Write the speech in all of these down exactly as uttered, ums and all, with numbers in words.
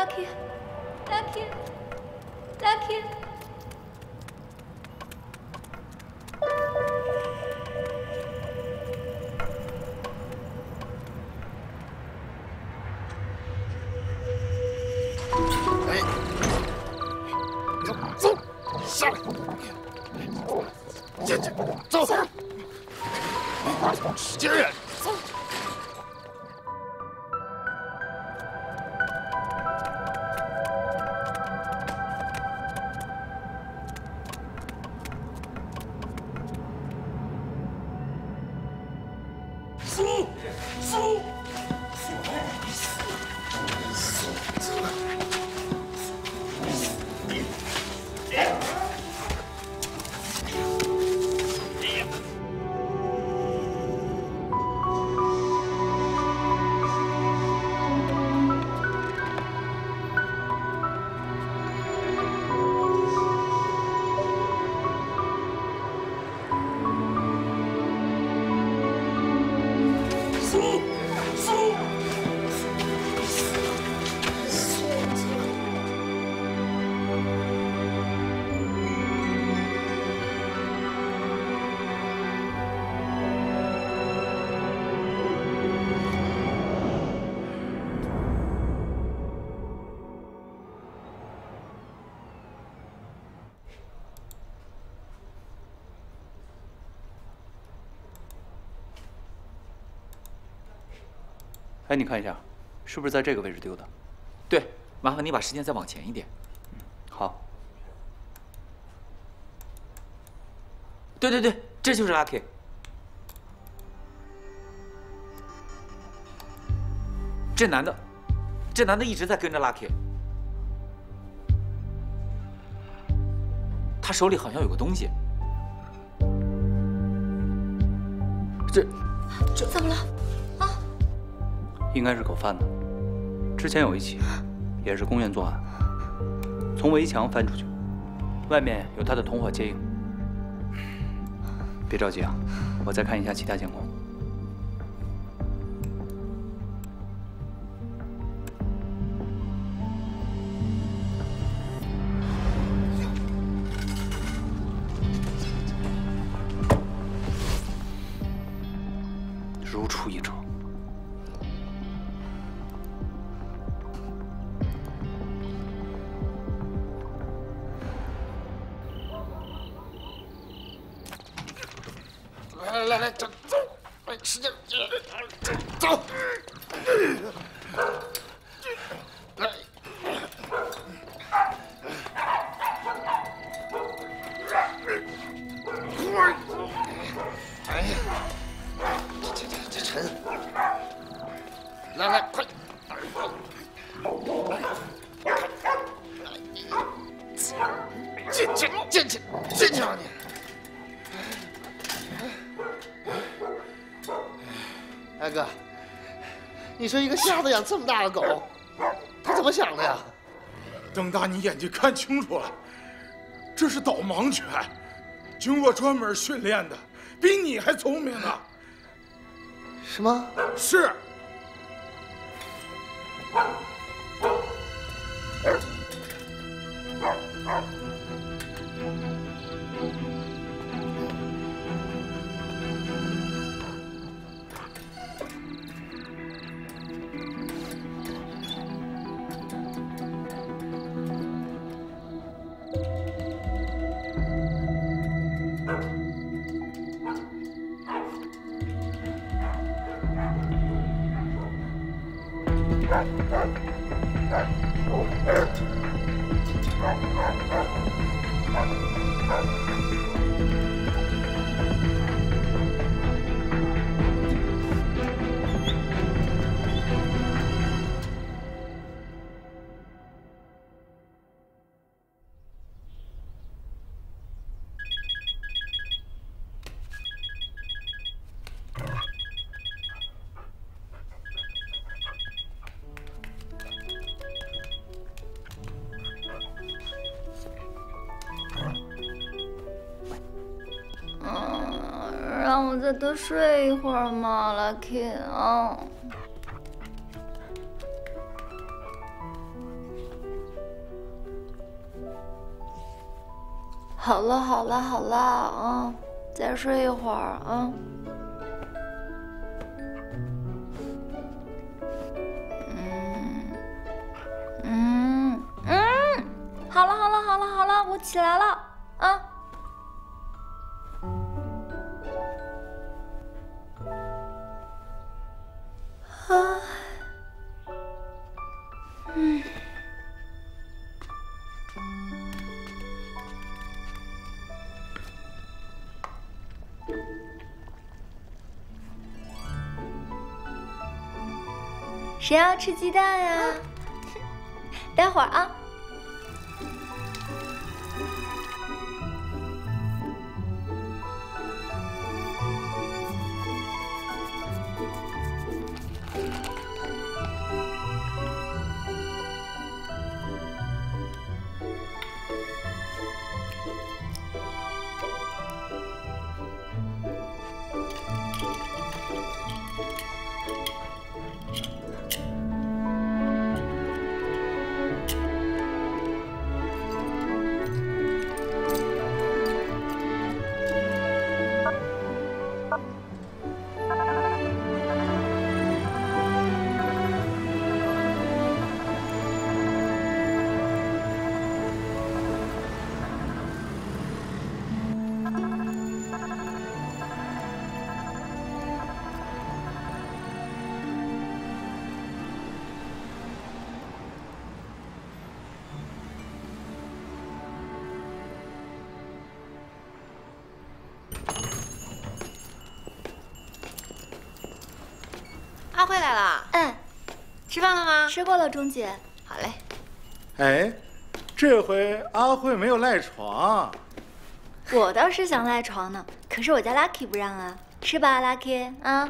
，Lucky，Lucky，Lucky。 哎，走走，下来，进去，走，使劲点，走。 苏苏哎，你看一下，是不是在这个位置丢的？ 对，麻烦你把时间再往前一点。 嗯，好。 对对对，这就是 Lucky。这男的，这男的一直在跟着 Lucky。他手里好像有个东西。这，这怎么了？ 应该是狗贩子，之前有一起，也是公园作案，从围墙翻出去，外面有他的同伙接应。别着急啊，我再看一下其他监控。如出一辙。 来来来，走走，哎，使劲，走，来，哎呀，这这这沉，来来，快，进去进去进去啊你！ 大哥，你说一个瞎子养这么大的狗，他怎么想的呀？ 瞪大你眼睛看清楚了，这是导盲犬，经过专门训练的，比你还聪明呢。 什么？ 是。 让我再多睡一会儿嘛 ，Lucky 啊。 好了好了好了啊，再睡一会儿啊。嗯嗯嗯，好了好了好了好了，我起来了啊。啊，嗯。谁要吃鸡蛋呀？待会儿啊。 阿慧来了， 哎， 吃饭了吗？ 吃过了，钟姐。 好嘞。 哎，这回阿慧没有赖床。 我倒是想赖床呢，可是我家 Lucky 不让啊，是吧 ，Lucky 啊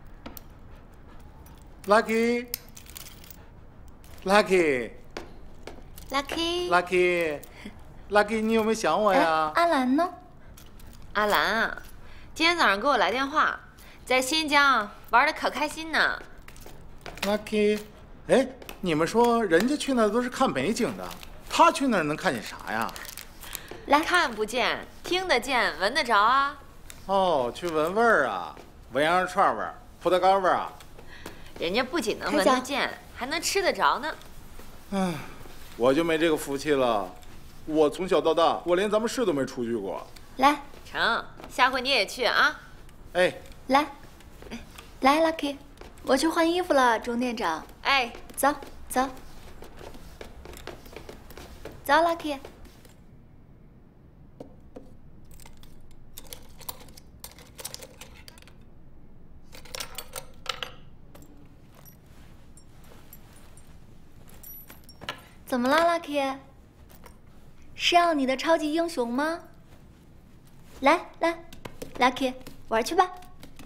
？Lucky，Lucky，Lucky，Lucky，你有没有想我呀？ 哎，阿兰呢？ 阿兰啊，今天早上给我来电话，在新疆玩的可开心呢。 Lucky， 哎，你们说人家去那都是看美景的，他去那儿能看见啥呀？ 来，看不见，听得见，闻得着啊。 哦，去闻味儿啊，闻羊肉串味儿、葡萄干味儿啊。 人家不仅能闻得见，还能吃得着呢。 唉，我就没这个福气了。我从小到大，我连咱们市都没出去过。 来， 成，下回你也去啊。 哎， 来，来 ，Lucky， 我去换衣服了，钟店长。 哎， 走走走 ，Lucky。怎么了 ，Lucky？ 是要你的超级英雄吗？来来 ，Lucky， 玩去吧。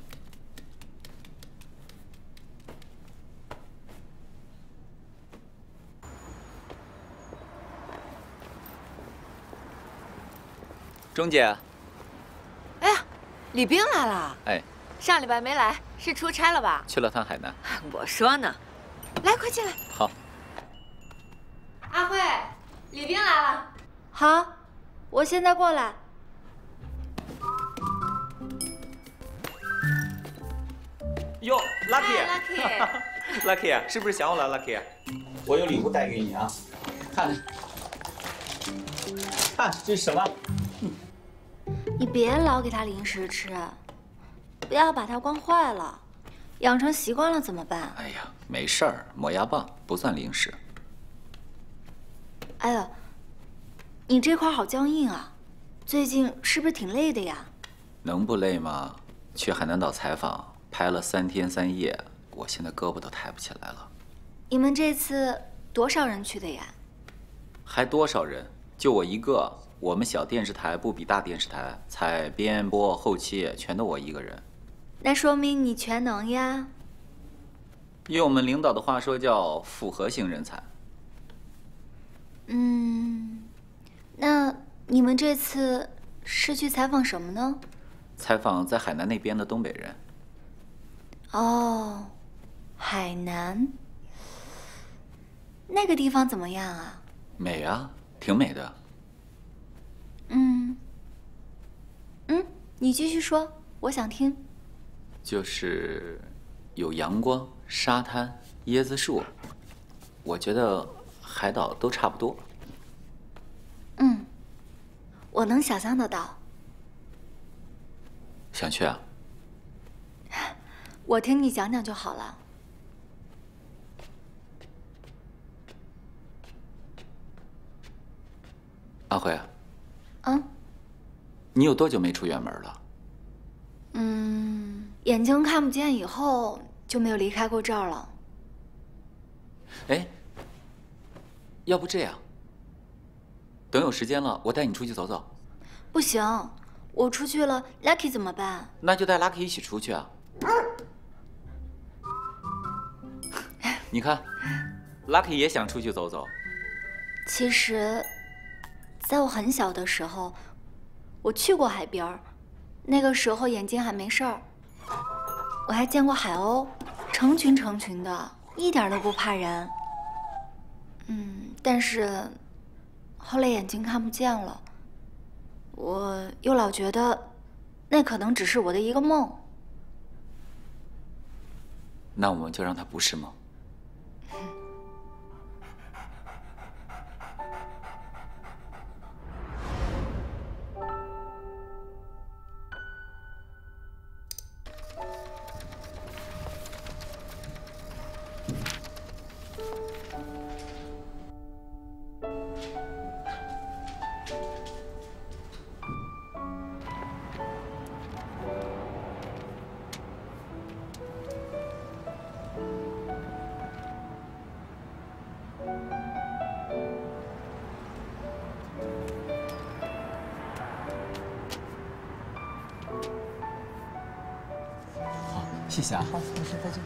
钟姐。 哎呀，李冰来了。 哎， 上礼拜没来，是出差了吧？ 去了趟海南。 我说呢，来，快进来。 好。 阿慧，李冰来了。 好，我现在过来。 哟 ，Lucky，Lucky， 是不是想我了 ，Lucky？ 我有礼物带给你啊，看，看这是什么？ 你别老给他零食吃，不要把他惯坏了，养成习惯了怎么办？ 哎呀，没事儿，磨牙棒不算零食。 哎呀，你这块好僵硬啊，最近是不是挺累的呀？ 能不累吗？去海南岛采访，拍了三天三夜，我现在胳膊都抬不起来了。 你们这次多少人去的呀？ 还多少人？就我一个。我们小电视台不比大电视台，采编播后期全都我一个人。 那说明你全能呀。 用我们领导的话说叫复合型人才。 嗯，那你们这次是去采访什么呢？ 采访在海南那边的东北人。 哦，海南，那个地方怎么样啊？ 美啊，挺美的。 嗯，嗯，你继续说，我想听。 就是有阳光、沙滩、椰子树，我觉得海岛都差不多。 嗯，我能想象得到。 想去啊？ 我听你讲讲就好了。 阿慧啊， 嗯， 你有多久没出远门了？ 嗯，眼睛看不见以后就没有离开过这儿了。 哎，要不这样，等有时间了，我带你出去走走。 不行，我出去了 ，Lucky 怎么办？ 那就带 Lucky 一起出去啊。你看 ，Lucky 也想出去走走。 其实，在我很小的时候，我去过海边儿，那个时候眼睛还没事儿。我还见过海鸥，成群成群的，一点都不怕人。嗯，但是后来眼睛看不见了，我又老觉得那可能只是我的一个梦。 那我们就让它不是梦。 谢谢啊。好，没事，再见。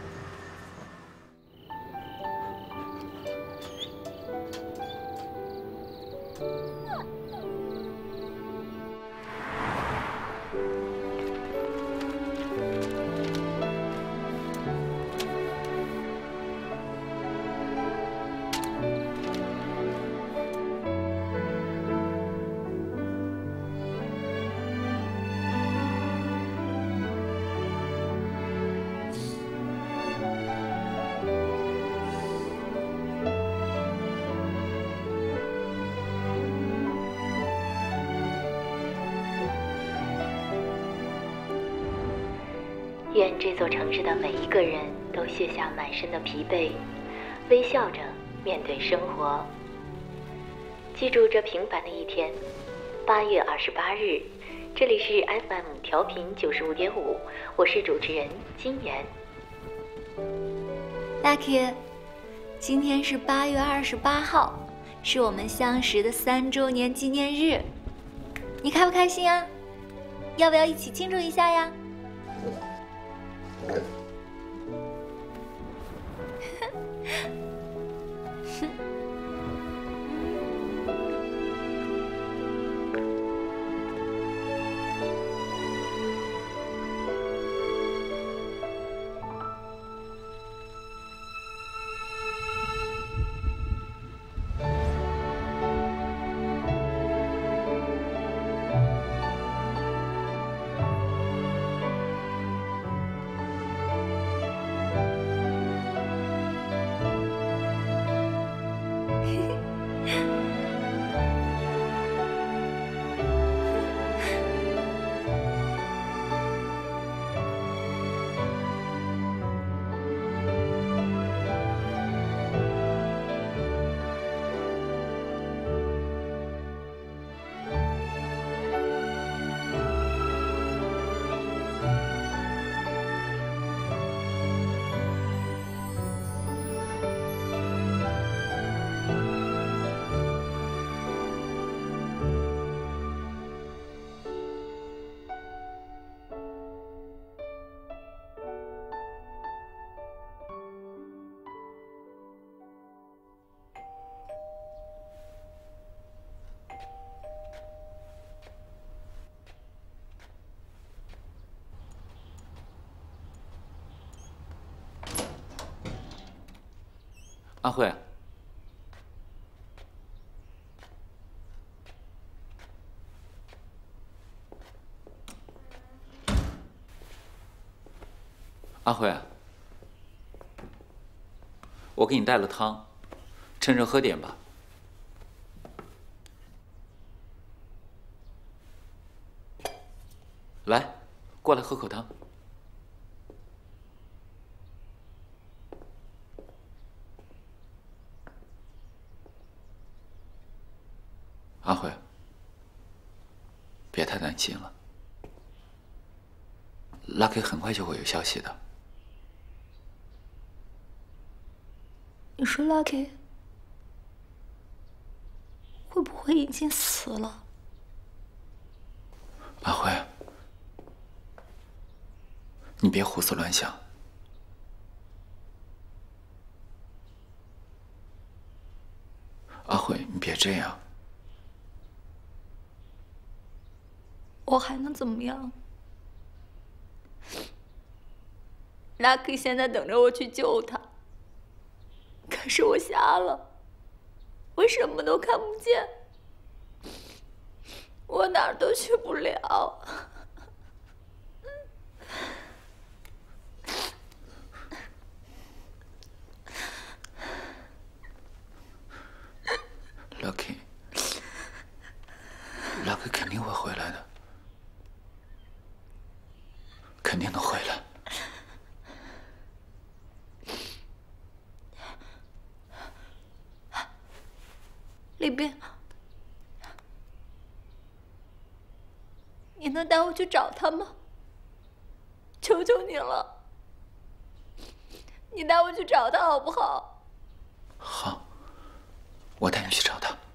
愿这座城市的每一个人都卸下满身的疲惫，微笑着面对生活。记住这平凡的一天，八月二十八日，这里是 F M 调频九十五点五，我是主持人金妍。 Lucky， 今天是八月二十八号，是我们相识的三周年纪念日，你开不开心啊？要不要一起庆祝一下呀？ 阿慧， 阿慧，我给你带了汤，趁热喝点吧。来，过来喝口汤。阿慧，别太担心了。Lucky 很快就会有消息的。 你说 Lucky 会不会已经死了？ 阿慧，你别胡思乱想。阿慧，你别这样。 我还能怎么样 ？Lucky 现在等着我去救他，可是我瞎了，我什么都看不见，我哪儿都去不了。 Lucky，Lucky 肯定会回来的。肯定能回来。 李斌，你能带我去找他吗？求求你了，你带我去找他好不好？ 好，我带你去找他。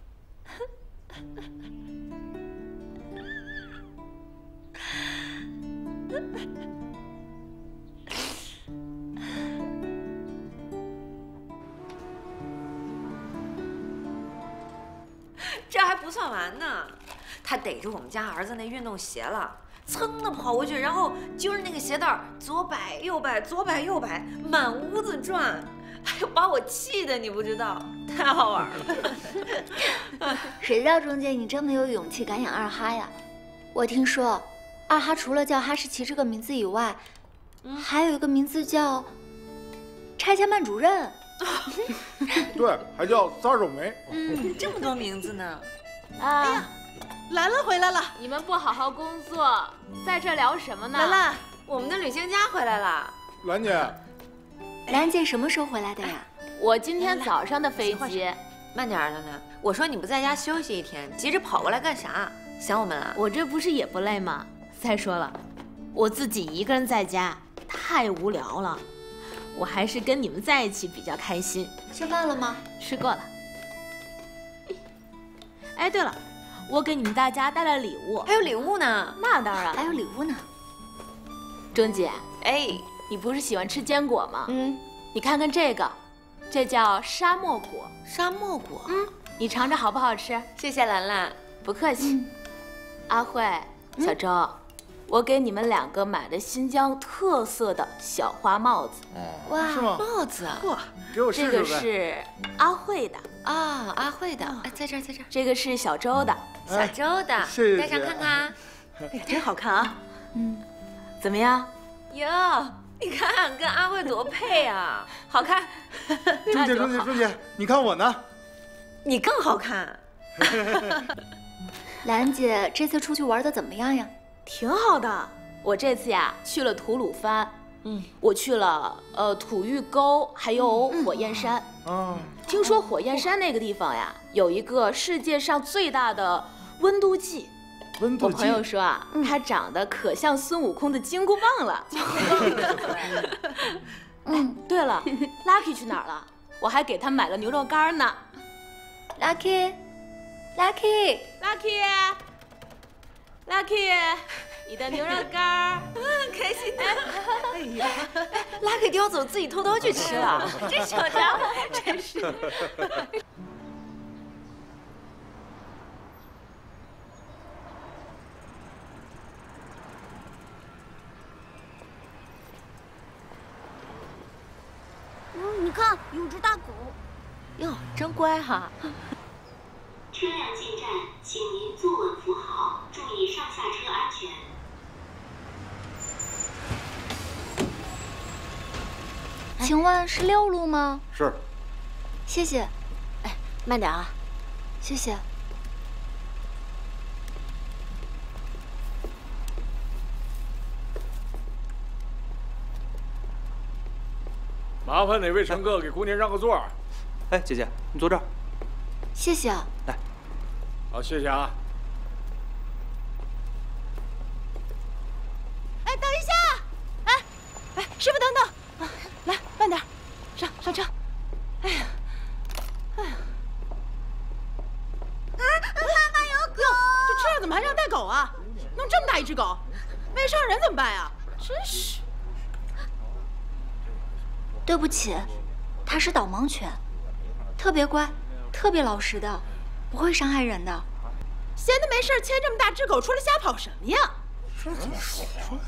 这还不算完呢，他逮着我们家儿子那运动鞋了，噌的跑过去，然后揪着那个鞋带左摆右摆，左摆右摆，满屋子转，哎呦，把我气的你不知道，太好玩了。 谁知道钟姐你这么有勇气敢养二哈呀？我听说，二哈除了叫哈士奇这个名字以外，嗯、还有一个名字叫拆迁办主任。 对，还叫撒手梅。 嗯，这么多名字呢。 啊！哎呀， 兰兰回来了。 你们不好好工作，在这聊什么呢？ 兰兰，我们的旅行家回来了。 兰姐， 兰姐什么时候回来的呀？ 我今天早上的飞机。 慢点，兰兰。我说你不在家休息一天，急着跑过来干啥？想我们啊？ 我这不是也不累吗？再说了，我自己一个人在家太无聊了。我还是跟你们在一起比较开心。 吃饭了吗？ 吃过了。哎，对了，我给你们大家带了礼物。 还有礼物呢？ 那当然， 还有礼物呢。 钟姐， 哎， 你不是喜欢吃坚果吗？ 嗯， 你看看这个，这叫沙漠果。 沙漠果？ 嗯，你尝尝好不好吃？ 谢谢兰兰， 不客气。嗯、阿慧，小周。嗯，我给你们两个买的新疆特色的小花帽子。 哇， 是吗？ 帽子啊！ 哇，给我试试呗。 这个是阿慧的啊，阿慧的，哎，在这儿，在这儿。 这个是小周的， 小周的， 谢谢。 戴上看看。 哎呀，真好看啊！ 嗯，怎么样？ 哟，你看跟阿慧多配啊，好看。 钟姐，钟姐，钟姐，你看我呢？ 你更好看。 兰姐这次出去玩的怎么样呀？ 挺好的，我这次呀去了吐鲁番，嗯，我去了呃吐峪沟，还有火焰山。 嗯， 听说火焰山那个地方呀，有一个世界上最大的温度计。 温度计。 我朋友说啊，嗯、它长得可像孙悟空的金箍棒了。金箍棒。嗯，对了 ，Lucky 去哪儿了？我还给他买了牛肉干呢。 Lucky，Lucky，Lucky。 Lucky， 你的牛肉干， 嗯，开心的。哎呀，Lucky 叼走自己偷偷去吃了，这小家伙真是。 嗯，你看有只大狗。 哟，真乖哈。 车辆进站，请您坐稳扶好，注意上下车安全。 请问是六路吗？ 是。 谢谢。 哎，慢点啊。 谢谢。 麻烦哪位乘客给姑娘让个座。 哎，姐姐，你坐这儿。 谢谢。 来。 好，谢谢啊。 哎，等一下！哎，哎，师傅等等，啊，来，慢点，上上车。哎呀，哎呀， 啊，妈妈有狗！ 这车上怎么还让带狗啊？弄这么大一只狗，万一伤人怎么办呀？真是。 对不起，它是导盲犬，特别乖，特别老实的，不会伤害人的。 闲的没事牵这么大只狗出来瞎跑什么呀？ 这怎么说？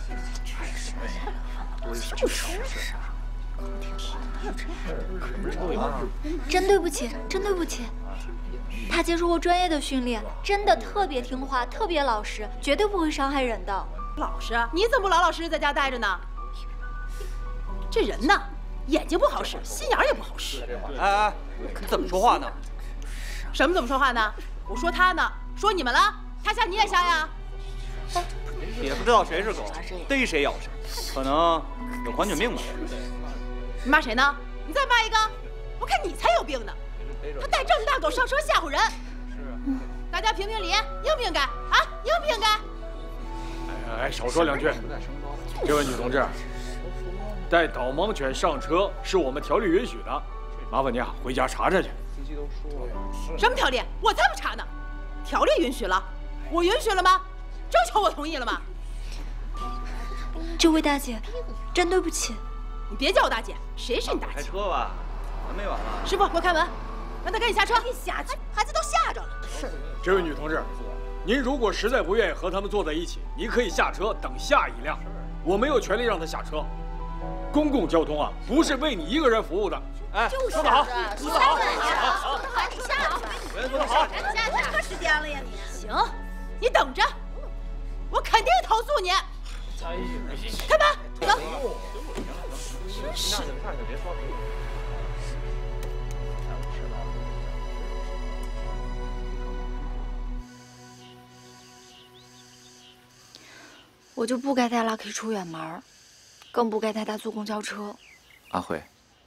真对不起，真对不起。他接受过专业的训练，真的特别听话，特别老实，绝对不会伤害人的。 老实？你怎么不老老实实在家待着呢？这人呐，眼睛不好使，心眼也不好使。 哎哎，你怎么说话呢？ 什么怎么说话呢？我说他呢，说你们了，他瞎你也瞎呀？ 也不知道谁是狗，逮谁咬谁，可能有狂犬病吧。 你骂谁呢？你再骂一个，我看你才有病呢！他带这么大狗上车吓唬人。是啊。大家评评理，应不应该啊？应不应该？ 哎哎，少说两句。这位女同志，带导盲犬上车是我们条例允许的，麻烦您啊回家查查去。 什么条例？我才不查呢！条例允许了，我允许了吗？ 征求我同意了吗？ 这位大姐，真对不起。 你别叫我大姐，谁是你大姐？ 开车吧，还没完呢。 师傅，给我开门，让他赶紧下车。你下去，孩子都吓着了。是。 这位女同志，您如果实在不愿意和他们坐在一起，您可以下车等下一辆。我没有权利让他下车。公共交通啊，不是为你一个人服务的。哎，说得好，说得好， 好，好，你下去。 说得好， 赶紧下去，拖时间了呀你。 行，你等着。 我肯定投诉你！开门，走。真是。 我就不该带 Lucky 出远门，更不该带他坐公交车。 阿慧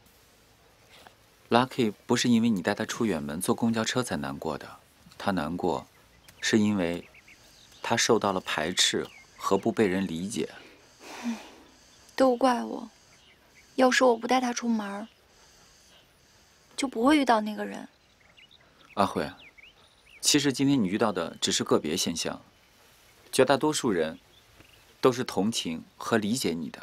，Lucky 不是因为你带他出远门坐公交车才难过的，他难过，是因为他受到了排斥。 和不被人理解， 都怪我。要是我不带他出门，就不会遇到那个人。 阿慧，其实今天你遇到的只是个别现象，绝大多数人都是同情和理解你的。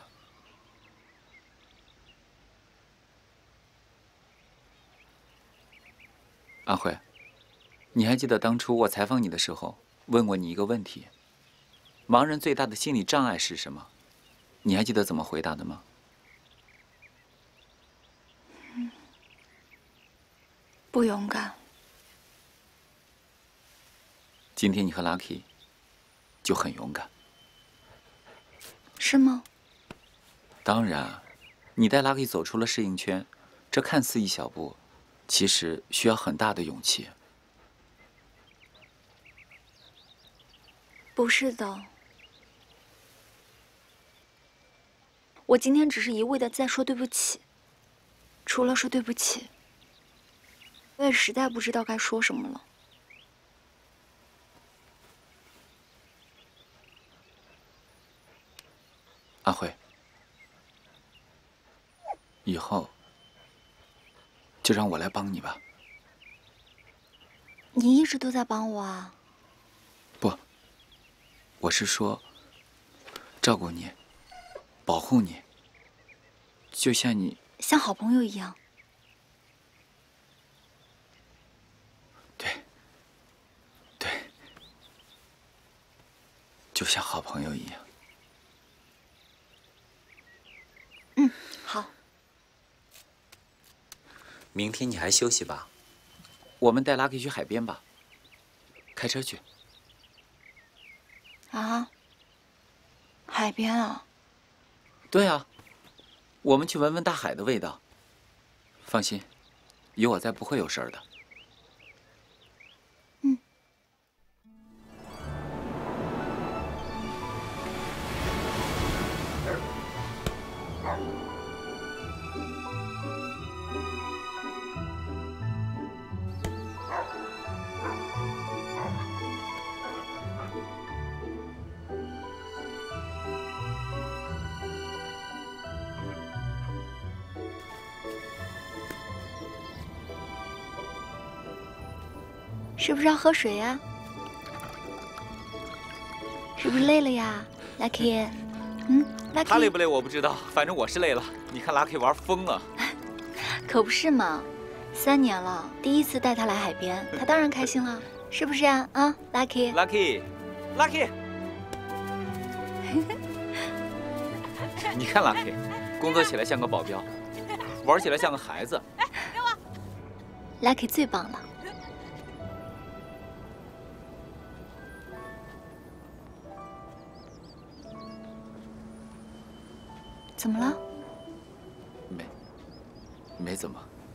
阿慧，你还记得当初我采访你的时候问过你一个问题？ 盲人最大的心理障碍是什么？你还记得怎么回答的吗？ 嗯，不勇敢。 今天你和 Lucky 就很勇敢， 是吗？ 当然，你带 Lucky 走出了适应圈，这看似一小步，其实需要很大的勇气。 不是的。 我今天只是一味的在说对不起，除了说对不起，我也实在不知道该说什么了。 阿慧，以后就让我来帮你吧。 你一直都在帮我啊？ 不，我是说照顾你。 保护你，就像你像好朋友一样。 对，对，就像好朋友一样。 嗯，好。 明天你还休息吧？我们带 Lucky 去海边吧。开车去。 啊？海边啊？ 对啊， 我们去闻闻大海的味道。放心，有我在，不会有事儿的。 嗯。是不是要喝水呀？是不是累了呀 ，Lucky？ 嗯 ，Lucky。 他累不累我不知道，反正我是累了。你看 Lucky 玩疯了。 可不是嘛，三年了，第一次带他来海边，他当然开心了，是不是呀？啊 ，Lucky。Lucky，Lucky。你看 Lucky， 工作起来像个保镖，玩起来像个孩子。 哎，给我。 Lucky 最棒了。怎么了？ 没，没怎么。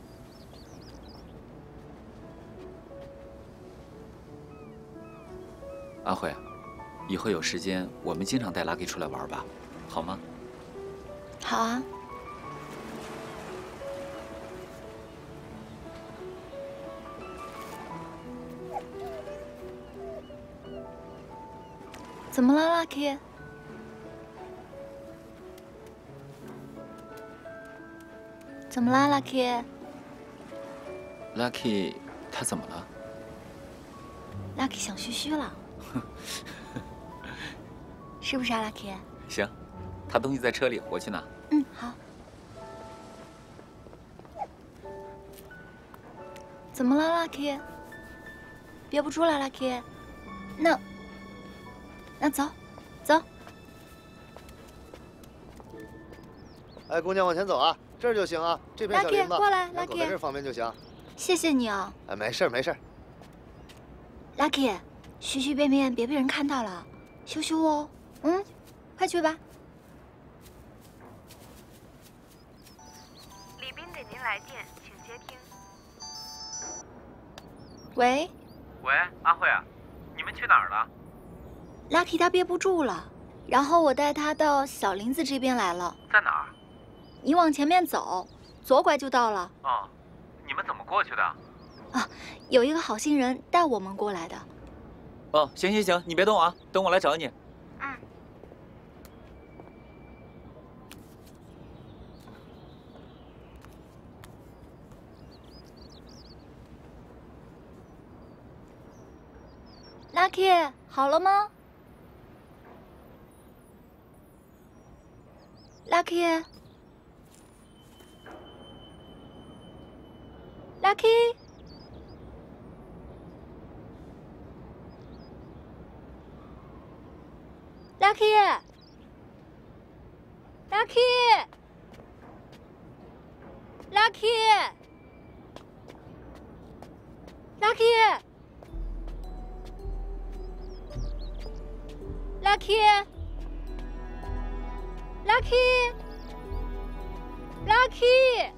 阿慧，以后有时间我们经常带 Lucky 出来玩吧，好吗？ 好啊。怎么了 ，Lucky？怎么啦 ，Lucky？Lucky， 他怎么了 ？Lucky 想嘘嘘了，是不是啊 ，Lucky？ 行，他东西在车里，我去拿。 嗯，好。怎么了 ，Lucky？ 憋不住了 ，Lucky？ 那，那走，走。 哎，姑娘往前走啊！ 这儿就行啊，这片小林子， 过来 ，Lucky， 在这方便就行。 谢谢你啊。 哎，没事没事。 Lucky， 随随便便别被人看到了，羞羞哦。嗯，快去吧。 李斌给您来电，请接听。 喂。 喂，阿慧啊，你们去哪儿了 ？Lucky 他憋不住了，然后我带他到小林子这边来了。 在哪儿？ 你往前面走，左拐就到了。 哦，你们怎么过去的？ 啊，有一个好心人带我们过来的。 哦，行行行，你别动啊，等我来找你。 嗯。Lucky， 好了吗 ？Lucky。 Lucky， Lucky， Lucky， Lucky， Lucky， Lucky， Lucky， Lucky。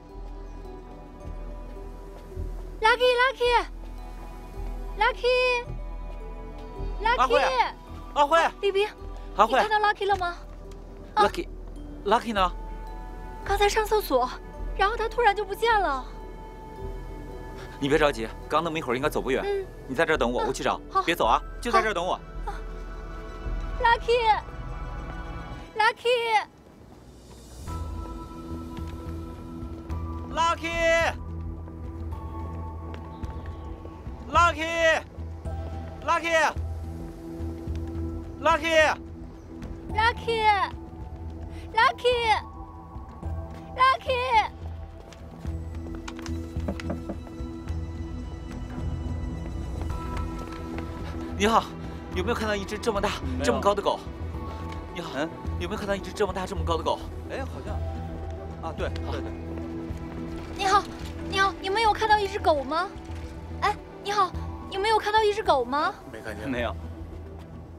Lucky Lucky Lucky Lucky， 阿慧， 李冰， 阿慧， 你看到 Lucky 了吗 ？Lucky Lucky 呢？ 刚才上厕所，然后他突然就不见了。 你别着急，刚那么一会儿应该走不远。 嗯， 你在这儿等我，我去找。 好， 别走啊，就在这儿等我。 Lucky Lucky Lucky。 Lucky, Lucky, Lucky, Lucky, Lucky, Lucky。 你好，有没有看到一只这么大、这么高的狗？你好，嗯，有没有看到一只这么大、这么高的狗？ 哎，好像，啊，对，对对。 你好，你好，你们有看到一只狗吗？哎。 你好，你们有看到一只狗吗？ 没看见， 没有。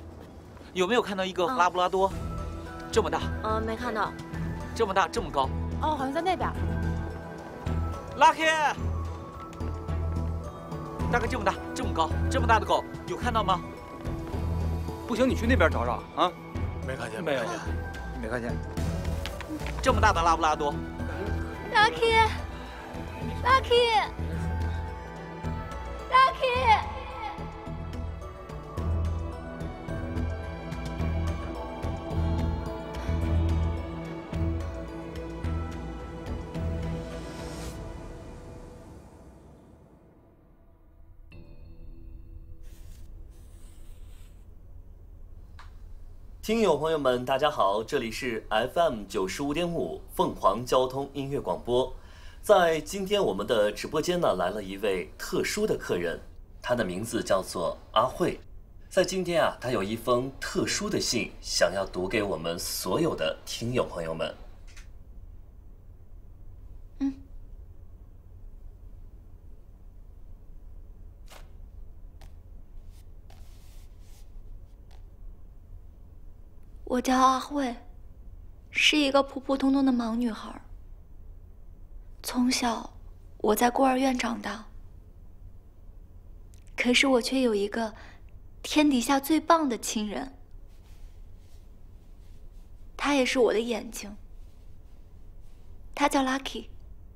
有没有看到一个拉布拉多，这么大？ 嗯，没看到。 这么大，这么高， 哦，好像在那边。 Lucky， 大概这么大，这么高，这么大的狗，有看到吗？ 不行，你去那边找找啊。 没看见， 没有， 没看见。 这么大的拉布拉多。 Lucky，Lucky，Lucky。 听友朋友们，大家好，这里是 F M 九十五点五凤凰交通音乐广播。在今天我们的直播间呢，来了一位特殊的客人，他的名字叫做阿慧。在今天啊，他有一封特殊的信，想要读给我们所有的听友朋友们。 嗯。我叫阿慧，是一个普普通通的盲女孩。从小我在孤儿院长大，可是我却有一个天底下最棒的亲人，他也是我的眼睛。他叫 Lucky，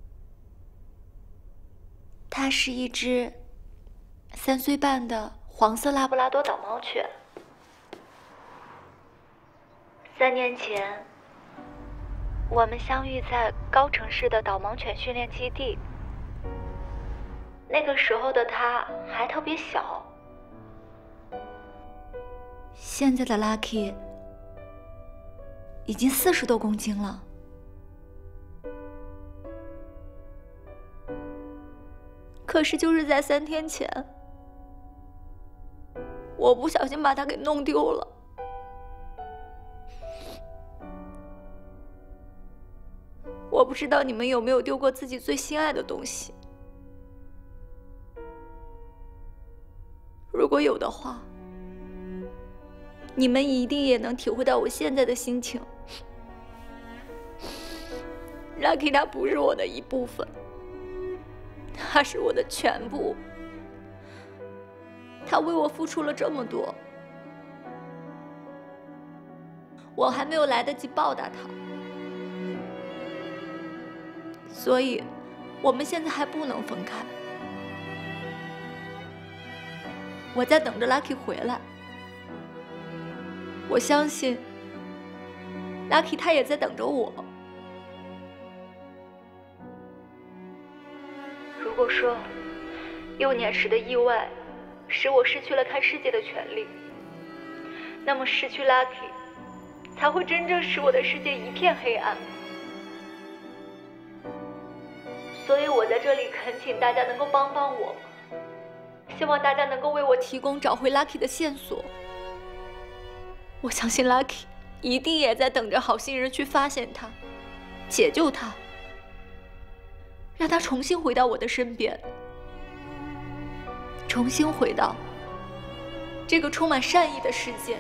他是一只三岁半的黄色拉布拉多导盲犬。三年前，我们相遇在高城市的导盲犬训练基地。那个时候的他还特别小，现在的 Lucky 已经四十多公斤了。可是就是在三天前，我不小心把他给弄丢了。我不知道你们有没有丢过自己最心爱的东西，如果有的话，你们一定也能体会到我现在的心情。Lucky 他不是我的一部分，他是我的全部。他为我付出了这么多，我还没有来得及报答他。所以，我们现在还不能分开。我在等着 Lucky 回来。我相信 ，Lucky 他也在等着我。如果说幼年时的意外使我失去了看世界的权利，那么失去 Lucky 才会真正使我的世界一片黑暗。所以我在这里恳请大家能够帮帮我，希望大家能够为我提供找回 Lucky 的线索。我相信 Lucky 一定也在等着好心人去发现他，解救他，让他重新回到我的身边，重新回到这个充满善意的世界。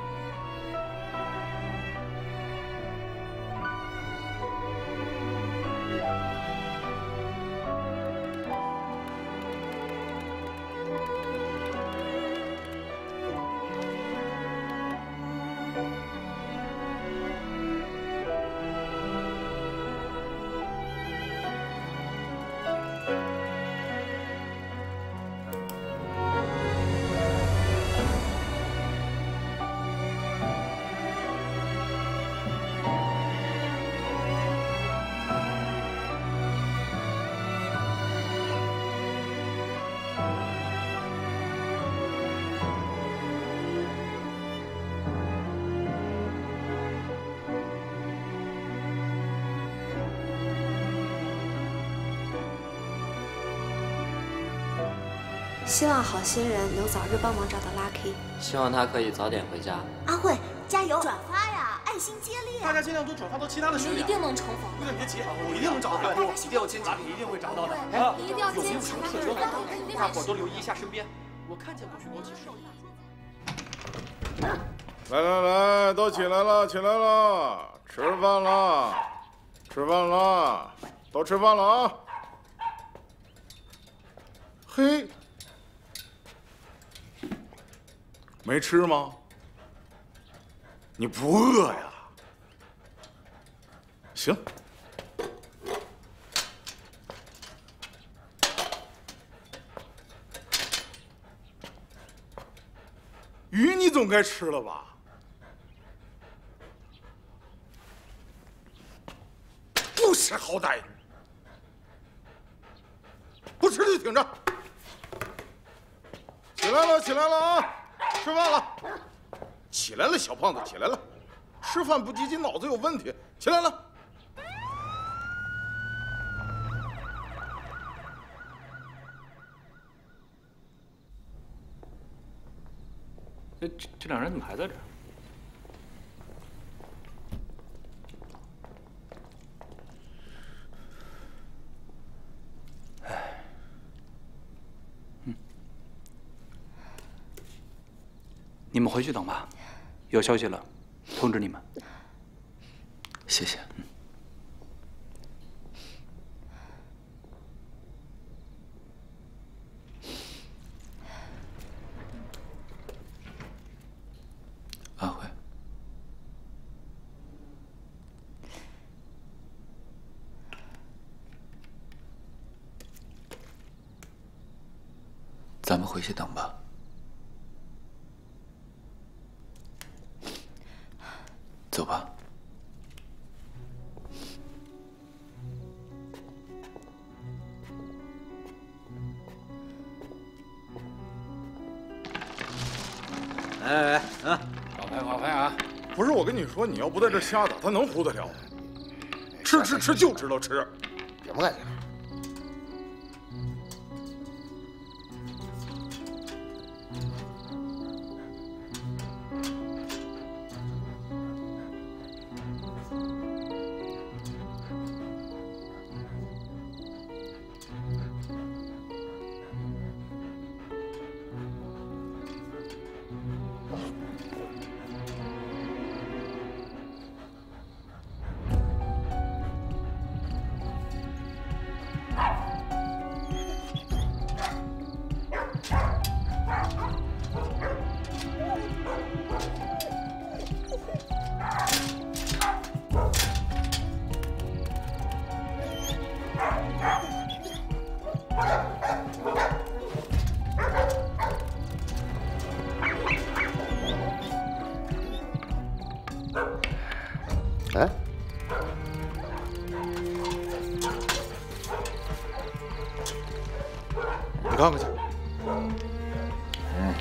希望好心人能早日帮忙找到 Lucky。 希望他可以早点回家。 阿慧，加油！转发呀，爱心接力！ 大家尽量多转发到其他的群里。 一定能重逢。 姑娘别急，我一定能找到他。一定要坚持，一定会找到的。 哎，一定要坚持。 有没有什么特征？大伙都留意一下身边。我看见过许多骑士。 来来来，都起来了，起来了，吃饭了。 吃饭了，都吃饭了啊！嘿，没吃吗？你不饿呀？行。鱼你总该吃了吧？不识好歹，不吃就挺着。起来了，起来了啊！吃饭了，起来了，小胖子，起来了。吃饭不积极，脑子有问题。起来了。 这这这两人怎么还在这儿？哎，嗯，你们回去等吧，有消息了通知你们。 谢谢。嗯。阿慧，咱们回去等吧。走吧。 来来来，啊！好拍好拍啊！不是我跟你说，你要不在这瞎打，他能糊得了？吃吃吃就知道吃， 别干这。哎， 你看看去。 嗯，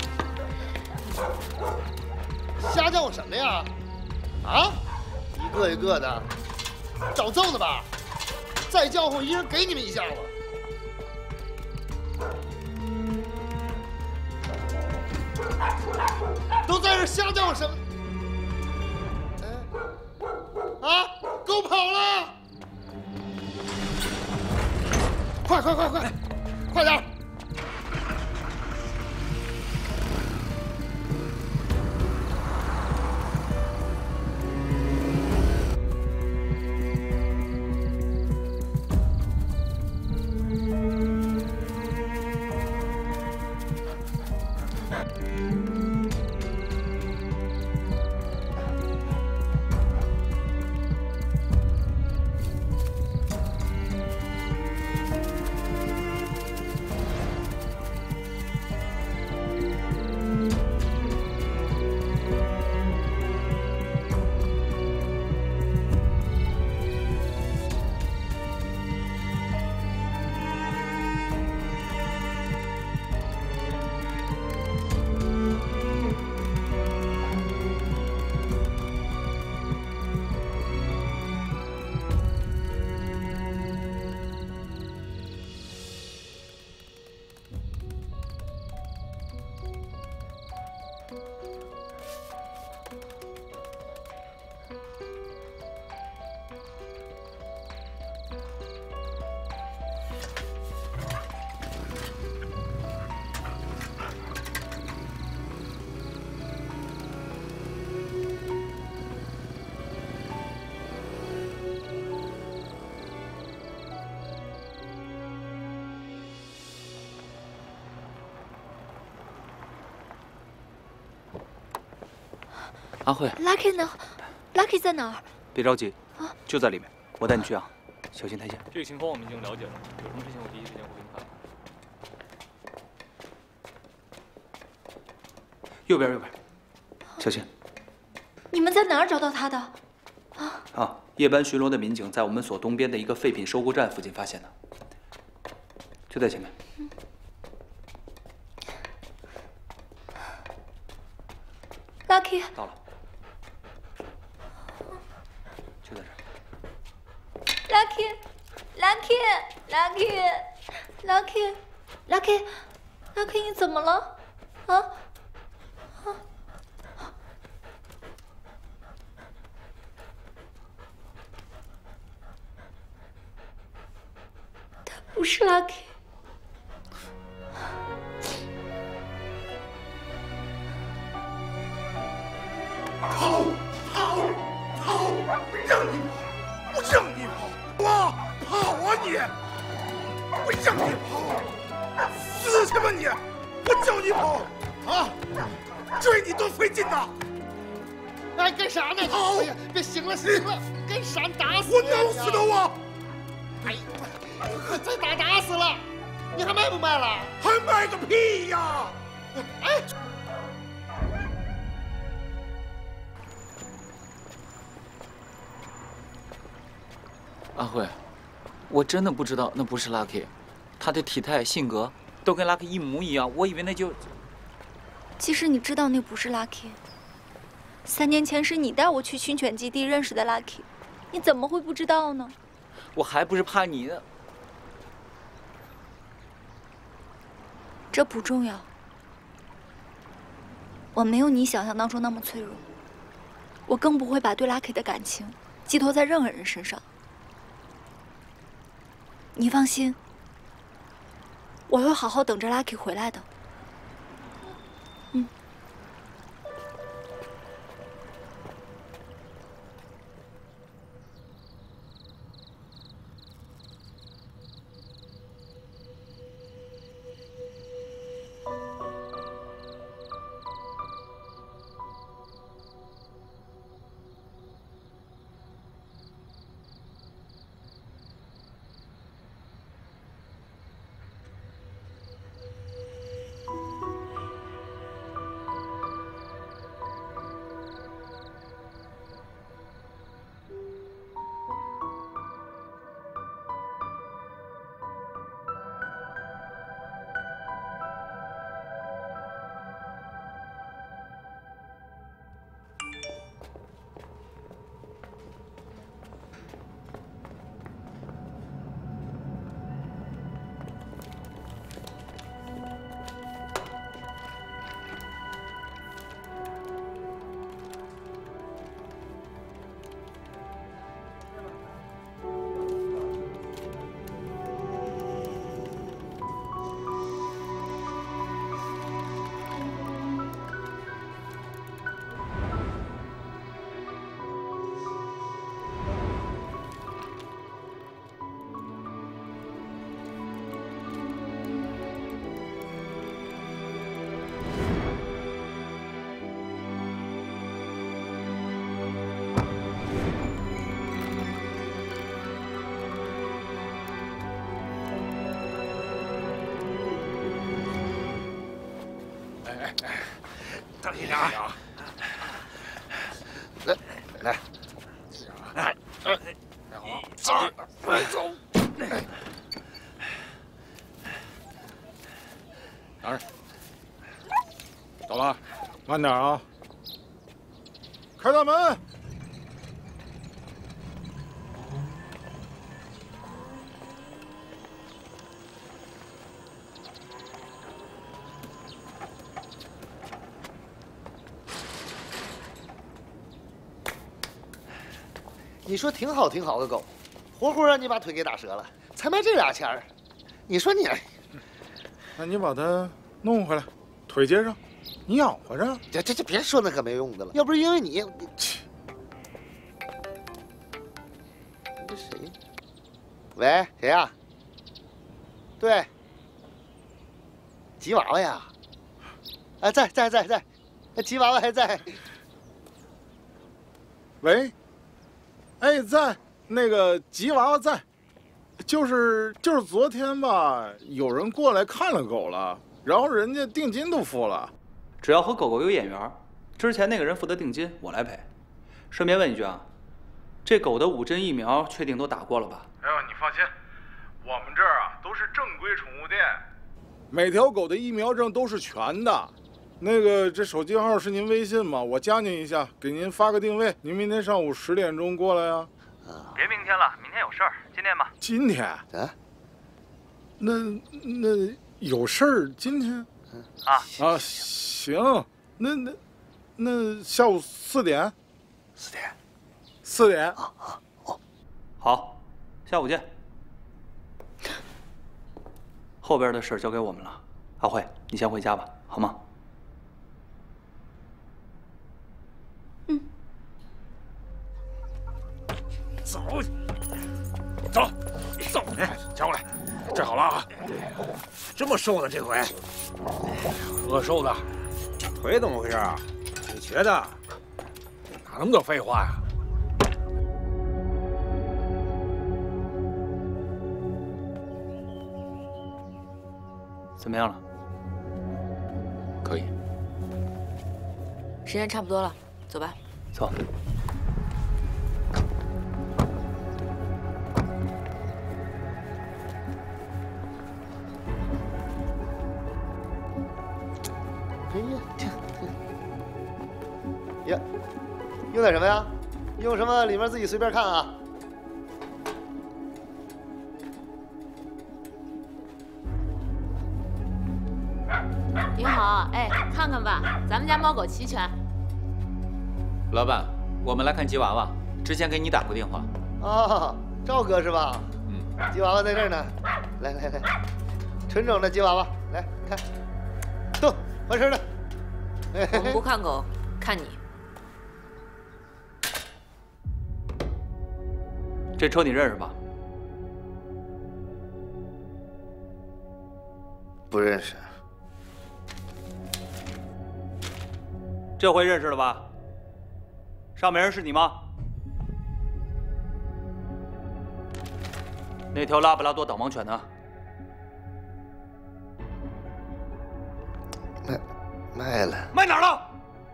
瞎叫唤什么呀？啊，一个一个的，找揍呢吧？再叫唤，一人给你们一下子。都在这瞎叫唤什么？啊！给我跑了！快快快快，快点！ 阿慧 ，Lucky 呢 ？Lucky 在哪儿？ 别着急，就在里面，我带你去啊。小心台阶。 这个情况我们已经了解了，有什么事情我第一时间会给你反馈。 右边，右边，小心。 你们在哪儿找到他的？啊！ 啊，夜班巡逻的民警在我们所东边的一个废品收购站附近发现的，就在前面。嗯 Lucky 到了，就在这儿。 Lucky，Lucky，Lucky，Lucky，Lucky，你怎么了？啊？啊？他不是 Lucky。 跑跑跑！让你跑，我让你跑，我跑啊你！我让你跑，死去吧你！我叫你跑啊！追你多费劲呐！ 哎，干啥呢？ 跑！ 哎呀，别行了行了，干啥？打死我挠死他我！ 哎，再打打死了，你还卖不卖了？ 还卖个屁呀！ 哎。 阿慧，我真的不知道那不是 Lucky， 他的体态、性格都跟 Lucky 一模一样，我以为那就…… 其实你知道那不是 Lucky， 三年前是你带我去训犬基地认识的 Lucky， 你怎么会不知道呢？ 我还不是怕你呢。 这不重要，我没有你想象当中那么脆弱，我更不会把对 Lucky 的感情寄托在任何人身上。 你放心，我会好好等着 Lucky 回来的。嗯。 当心点啊！ 来来， 来， 走，走。 哪儿？走了，慢点啊！开大门！ 你说挺好挺好的狗，活活让你把腿给打折了，才卖这俩钱儿，你说你， 那你把它弄回来，腿接上，你养活着。 这这这别说那个没用的了，要不是因为你，你这谁？喂，谁呀？对，吉娃娃呀？啊，在在在在，吉娃娃还在。 喂，哎，在那个吉娃娃在，就是就是昨天吧，有人过来看了狗了，然后人家定金都付了。 只要和狗狗有眼缘，之前那个人付的定金我来赔。顺便问一句啊，这狗的五针疫苗确定都打过了吧？ 哎呦，你放心，我们这儿啊都是正规宠物店，每条狗的疫苗证都是全的。那个，这手机号是您微信吗？我加您一下，给您发个定位。您明天上午十点钟过来呀。 别明天了，明天有事儿，今天吧。 今天？啊？那那有事儿？今天？ 啊啊，行，那那那下午四点。四点。四点。啊啊哦。好，下午见。后边的事交给我们了，阿慧，你先回家吧，好吗？ 走，走，走！哎，夹过来，站好了啊！这么瘦呢，这回，饿瘦的，腿怎么回事啊？腿瘸的，哪那么多废话呀？ 怎么样了？ 可以。 时间差不多了，走吧。 走。 哎呀，呀，用点什么呀？用什么里面自己随便看啊。 你好，哎，看看吧，咱们家猫狗齐全。 老板，我们来看吉娃娃，之前给你打过电话。 啊，赵哥是吧？ 嗯， 吉娃娃在这儿呢。来来来，纯种的吉娃娃，来看。动，换身的。 我们不看狗，看你。 这车你认识吧？ 不认识。 这回认识了吧？上面人是你吗？那条拉布拉多导盲犬呢？ 卖卖了。 卖哪儿了？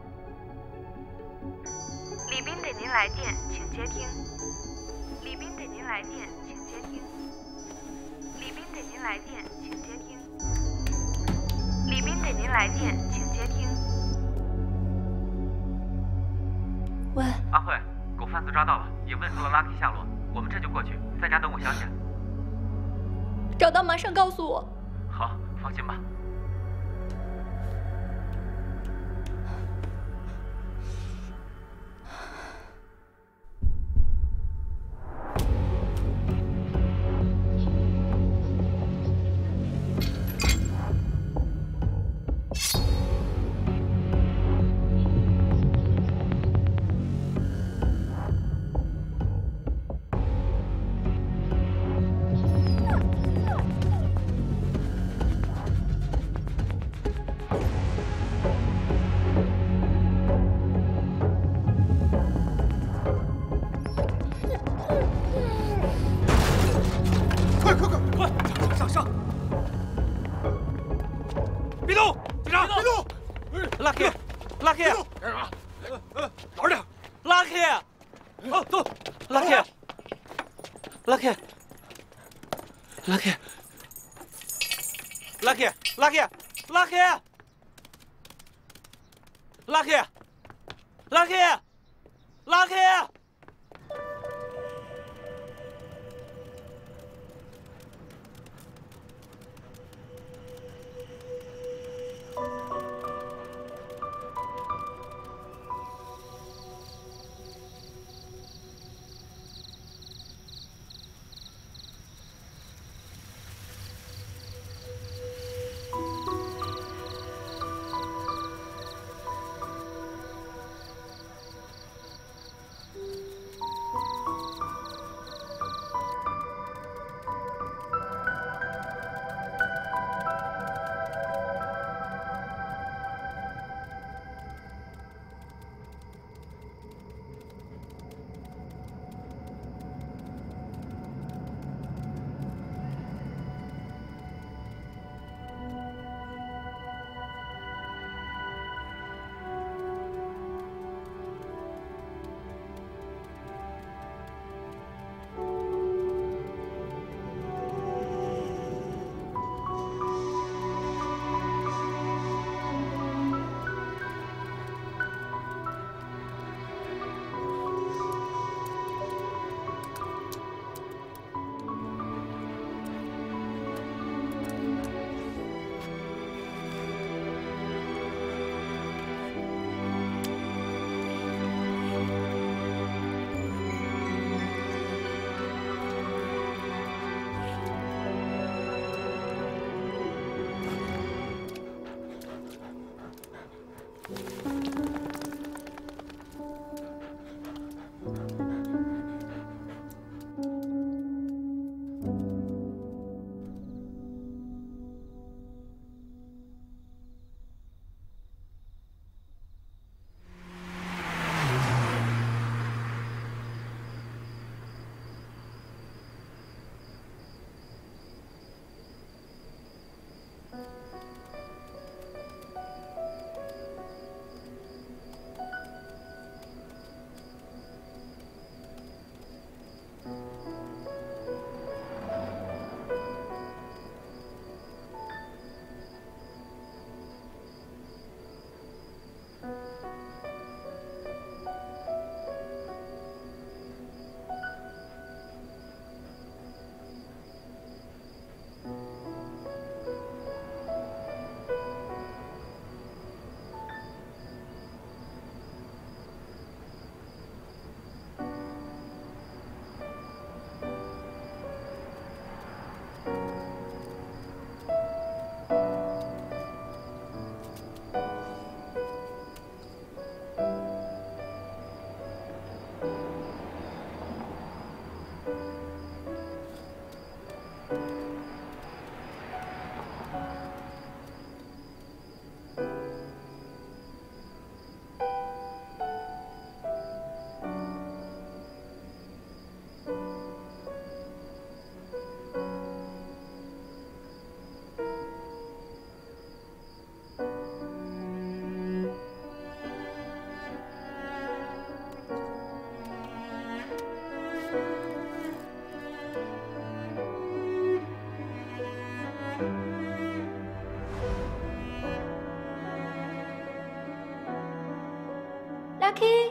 李斌给您来电，请接听。李斌给您来电，请接听。李斌给您来电，请接听。李斌给您来电，请接听。 喂， 阿慧，狗贩子抓到了，也问出了 Lucky 下落，我们这就过去，在家等我消息。 找到马上告诉我。 好，放心吧。 Lucky，Lucky，Lucky，Lucky，Lucky。 Lucky。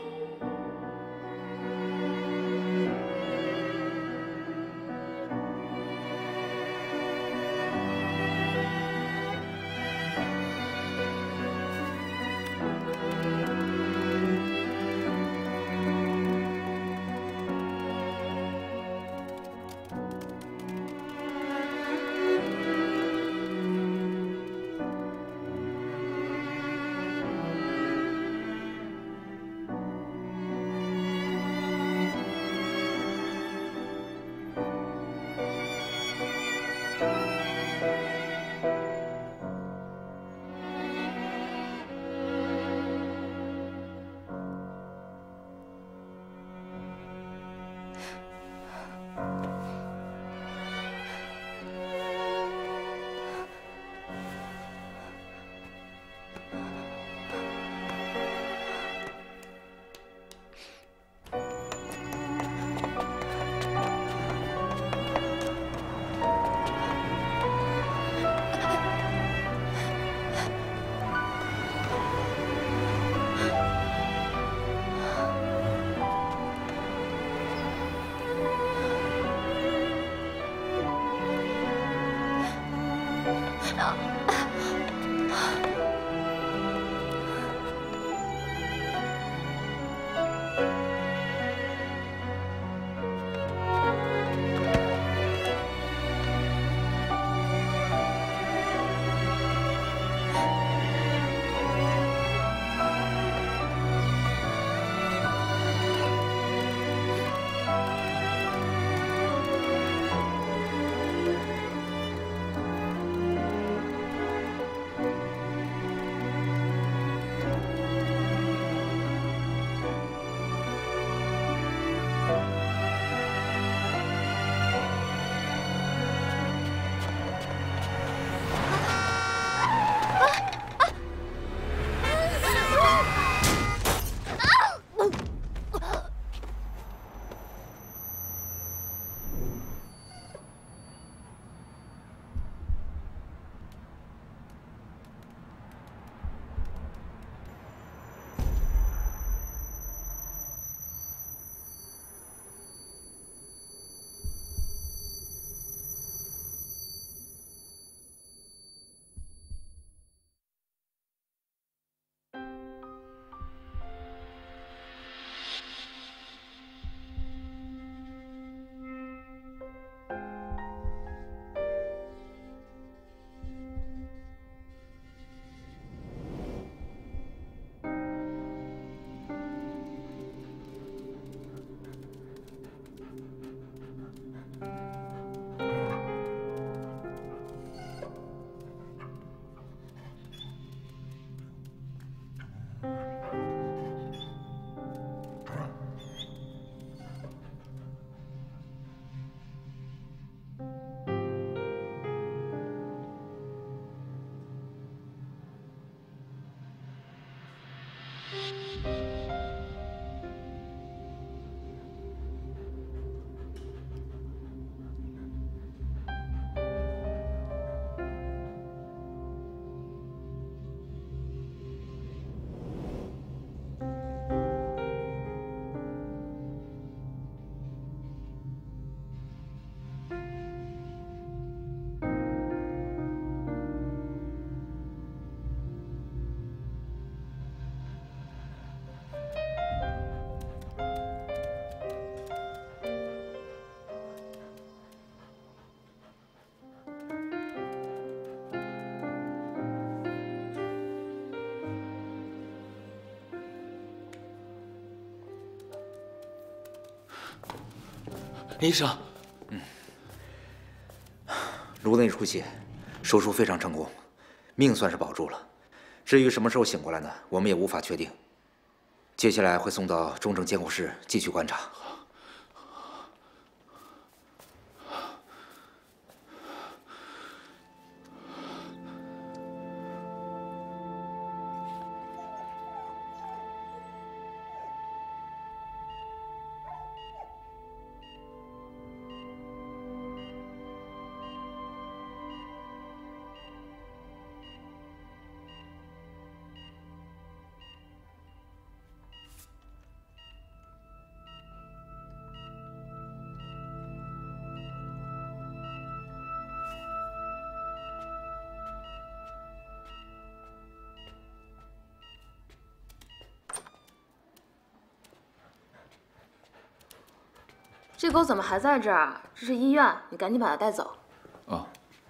医生，嗯，颅内出血，手术非常成功，命算是保住了。至于什么时候醒过来呢，我们也无法确定。接下来会送到重症监护室继续观察。 这狗怎么还在这儿？这是医院，你赶紧把它带走。 哦。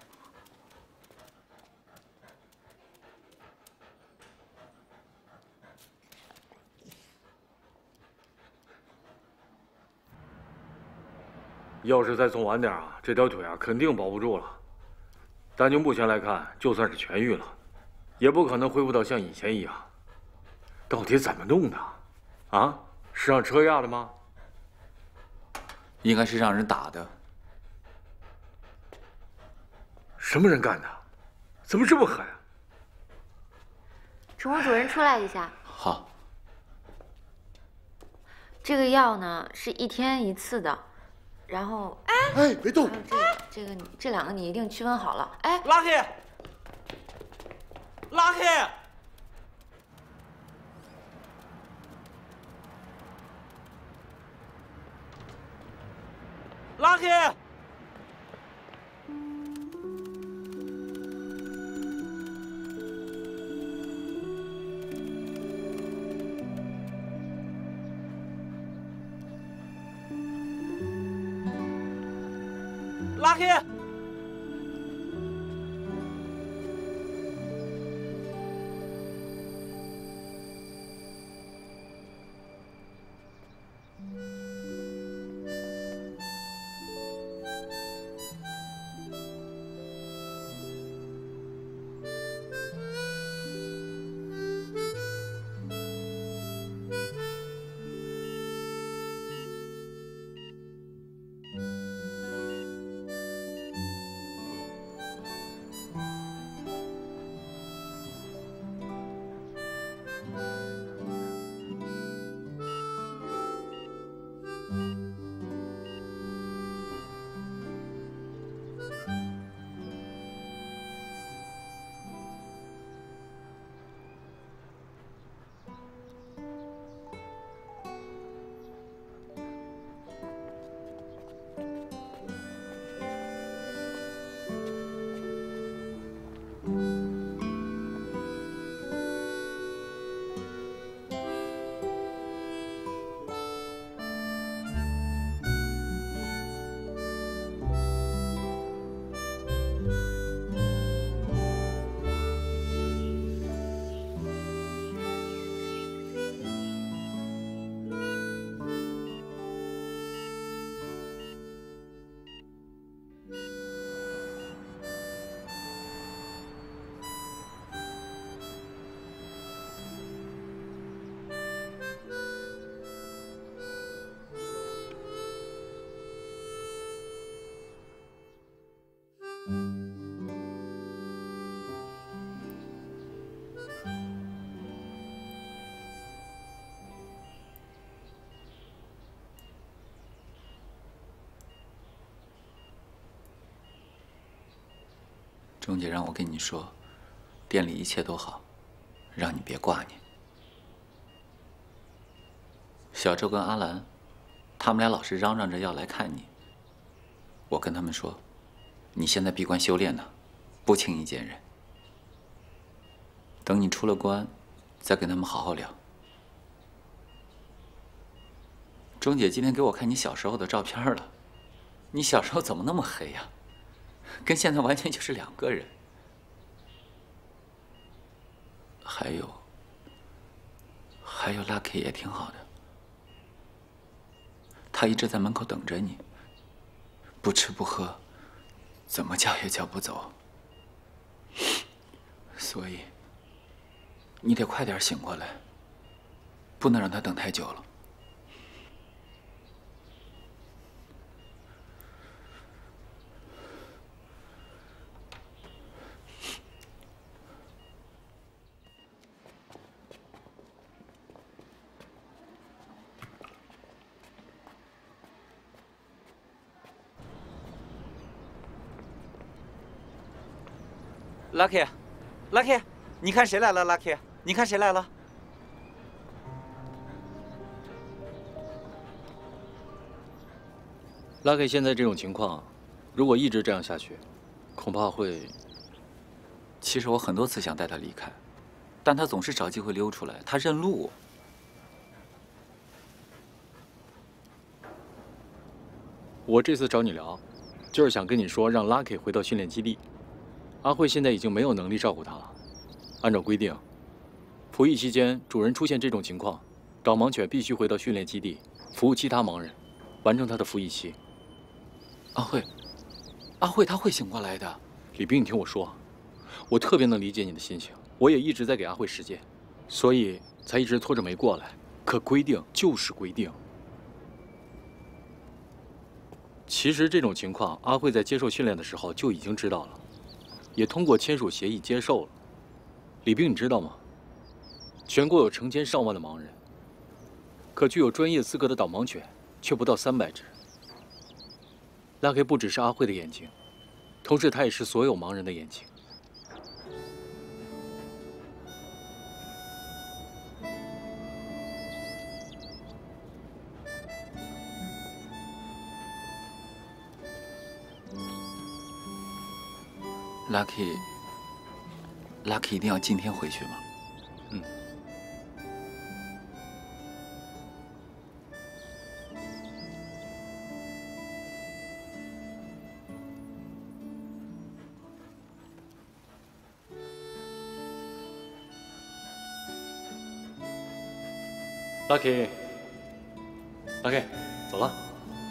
要是再送晚点啊，这条腿啊肯定保不住了。但就目前来看，就算是痊愈了，也不可能恢复到像以前一样。到底怎么弄的？啊？是让车压的吗？ 应该是让人打的。 什么人干的？怎么这么狠？ 宠物主人出来一下。 好。 这个药呢是一天一次的，然后哎哎，别动！ 这个这个这两个你一定区分好了。哎， 拉黑，拉黑。拉黑！拉黑！ 钟姐让我跟你说，店里一切都好，让你别挂念。小周跟阿兰，他们俩老是嚷嚷着要来看你。我跟他们说，你现在闭关修炼呢，不轻易见人。等你出了关，再跟他们好好聊。钟姐今天给我看你小时候的照片了，你小时候怎么那么黑呀？跟现在完全就是两个人。还有，还有 Lucky 也挺好的，他一直在门口等着你，不吃不喝，怎么叫也叫不走。所以，你得快点醒过来，不能让他等太久了。 Lucky，Lucky， 你看谁来了 ？Lucky， 你看谁来了 ？Lucky 现在这种情况，如果一直这样下去，恐怕会…… 其实我很多次想带他离开，但他总是找机会溜出来，他认路。 我这次找你聊，就是想跟你说，让 Lucky 回到训练基地。阿慧现在已经没有能力照顾他了。按照规定，服役期间主人出现这种情况，导盲犬必须回到训练基地服务其他盲人，完成他的服役期。 阿慧，阿慧她会醒过来的。 李冰，你听我说，我特别能理解你的心情，我也一直在给阿慧时间，所以才一直拖着没过来。可规定就是规定。其实这种情况，阿慧在接受训练的时候就已经知道了，也通过签署协议接受了。李冰，你知道吗？全国有成千上万的盲人，可具有专业资格的导盲犬却不到三百只。拉 K 不只是阿慧的眼睛，同时他也是所有盲人的眼睛。 Lucky，Lucky 一定要今天回去吗？ 嗯。Lucky，Lucky， 走了。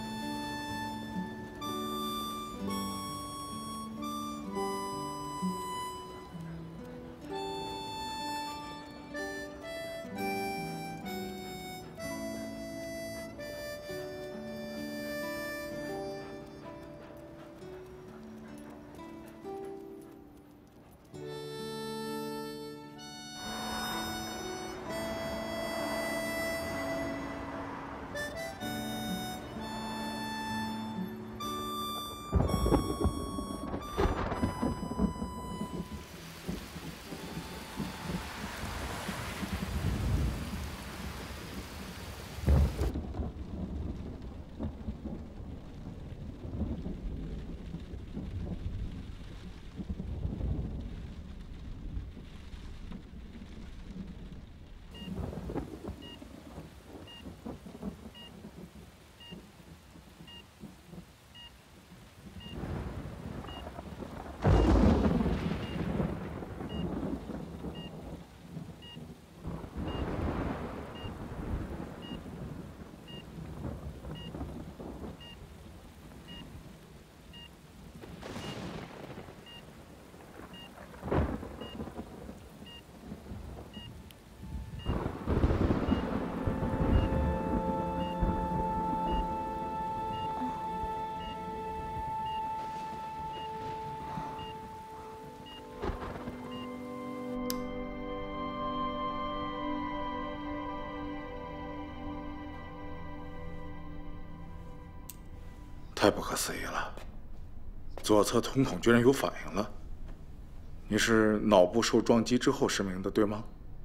太不可思议了！左侧瞳孔居然有反应了。你是脑部受撞击之后失明的，对吗？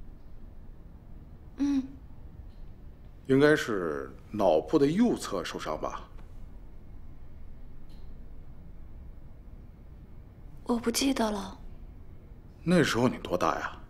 嗯。 应该是脑部的右侧受伤吧？ 我不记得了。 那时候你多大呀？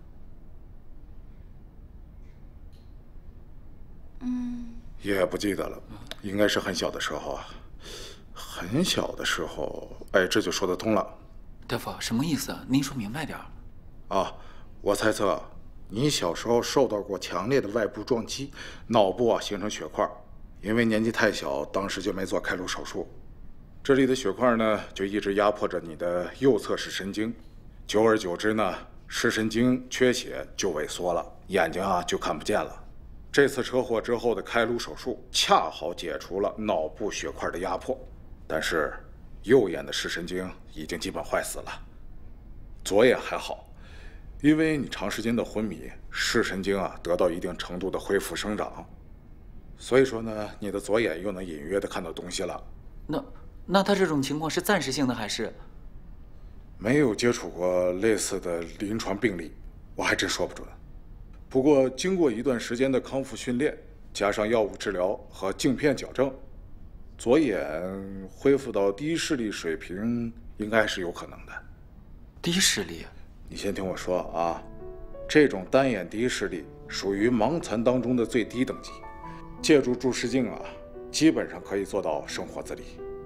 嗯。 也不记得了，应该是很小的时候啊。很小的时候，哎，这就说得通了。 大夫，什么意思？您说明白点儿。 啊，我猜测你小时候受到过强烈的外部撞击，脑部啊形成血块，因为年纪太小，当时就没做开颅手术。这里的血块呢，就一直压迫着你的右侧视神经，久而久之呢，视神经缺血就萎缩了，眼睛啊就看不见了。这次车祸之后的开颅手术，恰好解除了脑部血块的压迫。但是，右眼的视神经已经基本坏死了，左眼还好，因为你长时间的昏迷，视神经啊得到一定程度的恢复生长，所以说呢，你的左眼又能隐约的看到东西了。 那那他这种情况是暂时性的还是？ 没有接触过类似的临床病例，我还真说不准。不过经过一段时间的康复训练，加上药物治疗和镜片矫正，左眼恢复到低视力水平应该是有可能的。 低视力？ 你先听我说啊，这种单眼低视力属于盲残当中的最低等级，借助注视镜啊，基本上可以做到生活自理。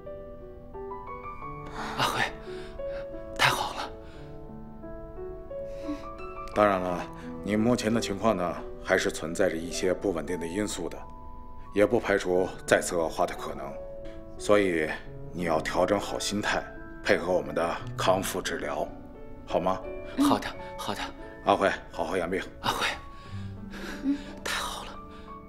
阿慧，太好了。 当然了，你目前的情况呢，还是存在着一些不稳定的因素的，也不排除再次恶化的可能。所以你要调整好心态，配合我们的康复治疗，好吗？ 好的，好的。 阿慧，好好养病。 阿慧，太好了。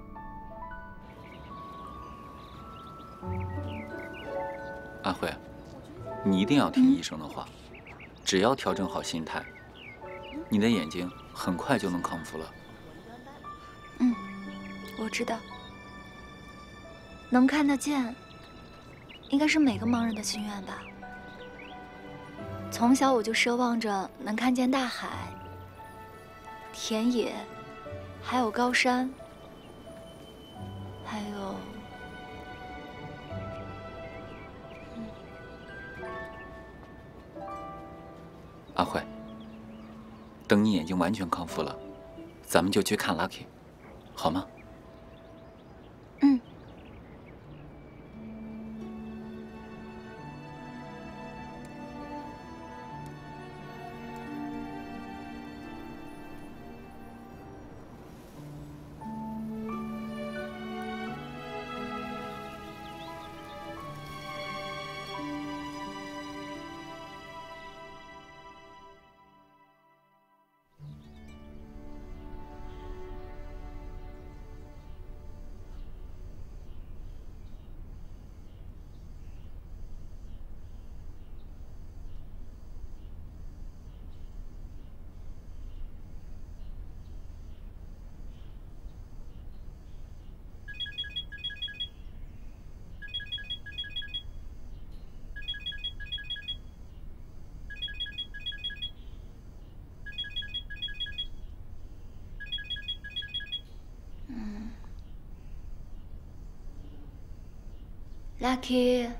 阿慧，你一定要听医生的话，只要调整好心态，你的眼睛很快就能康复了。 嗯，我知道。能看得见，应该是每个盲人的心愿吧。从小我就奢望着能看见大海、田野，还有高山，还有…… 阿慧，等你眼睛完全康复了，咱们就去看 Lucky， 好吗？ 嗯。Lucky，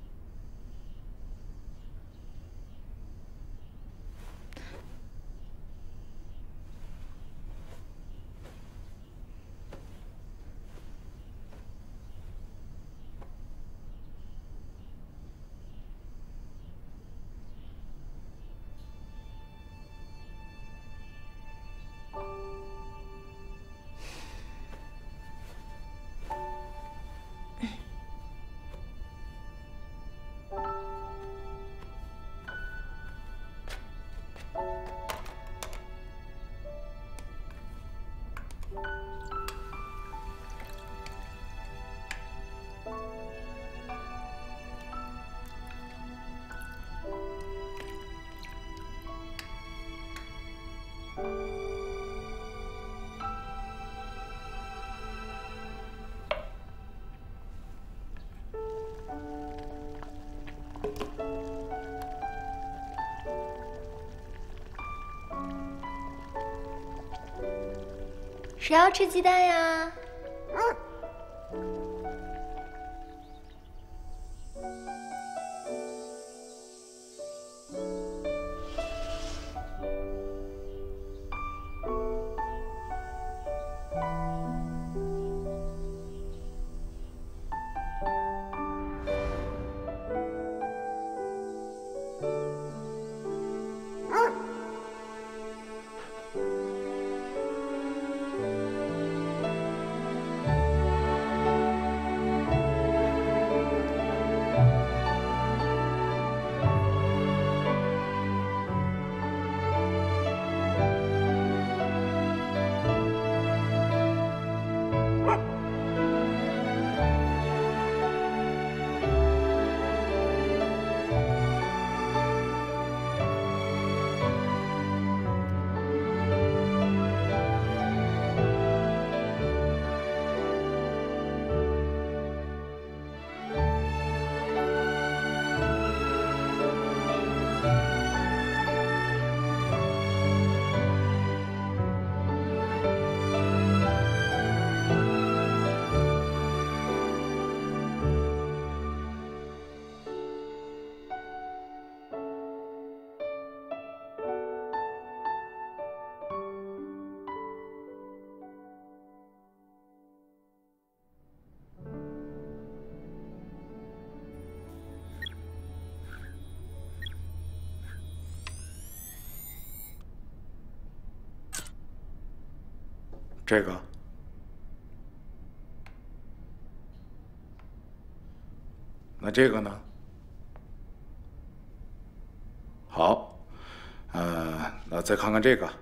谁要吃鸡蛋呀？ 这个。那这个呢？好，呃，那再看看这个，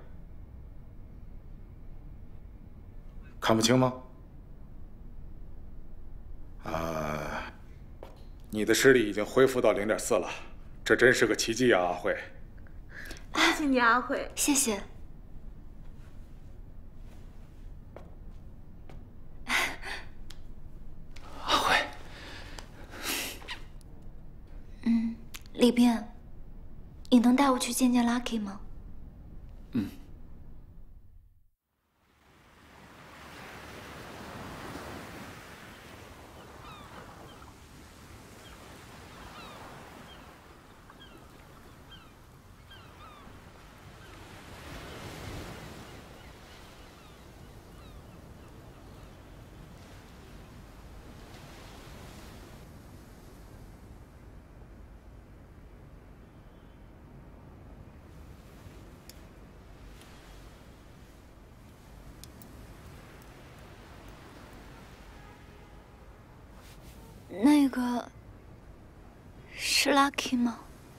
看不清吗？啊，你的视力已经恢复到零点四了，这真是个奇迹啊，阿慧。 谢谢你，阿慧。 谢谢。 阿慧。 嗯，李斌，你能带我去见见 Lucky 吗？ 嗯。 那个是 Lucky 吗？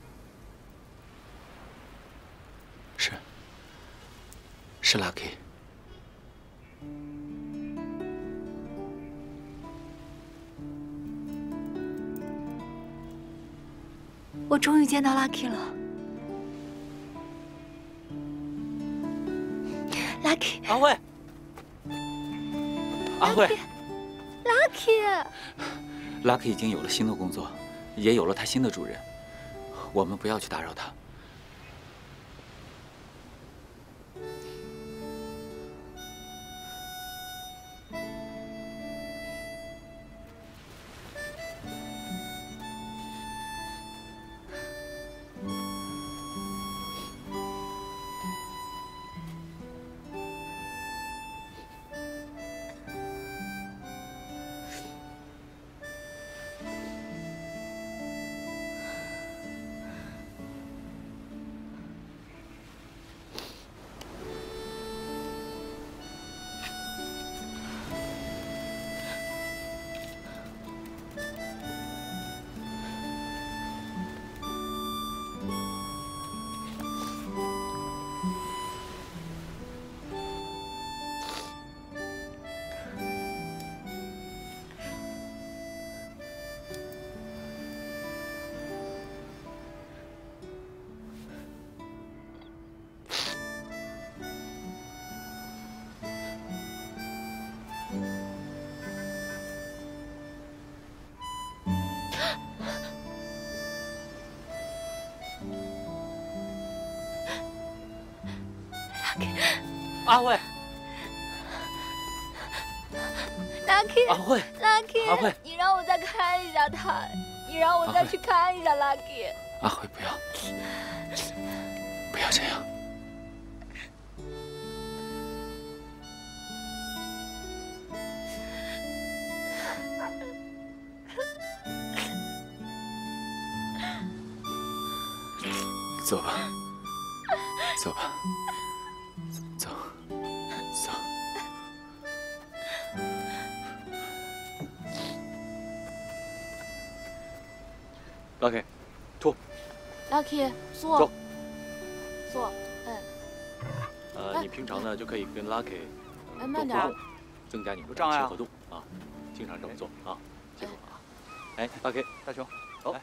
是，是 Lucky。 我终于见到 Lucky 了 ，Lucky。 阿慧，阿慧 ，Lucky。 Lucky 已经有了新的工作，也有了他新的主人，我们不要去打扰他。 阿慧 ，Lucky， 阿慧 ，Lucky， 阿慧， 你让我再看一下他，你让我再去看一下 Lucky。 阿慧，不要，不要这样。走吧，走吧，走，走。 Lucky， 吐。 Lucky，坐。 走。 坐，哎。 呃，你平常呢就可以跟 Lucky 哎，慢点。 增加你们的障碍亲和度啊，经常这么做啊，记住啊。哎 ，Lucky， 大雄， 走。